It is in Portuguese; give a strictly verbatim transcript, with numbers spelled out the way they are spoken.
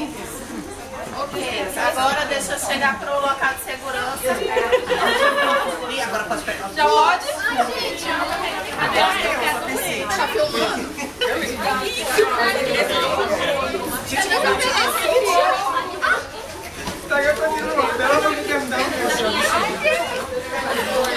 Ok, agora deixa eu chegar pro local de segurança. E agora pode pegar. Já pode? Ah, gente, tá filmando? Tá, eu continuo. Ela não me quer dar um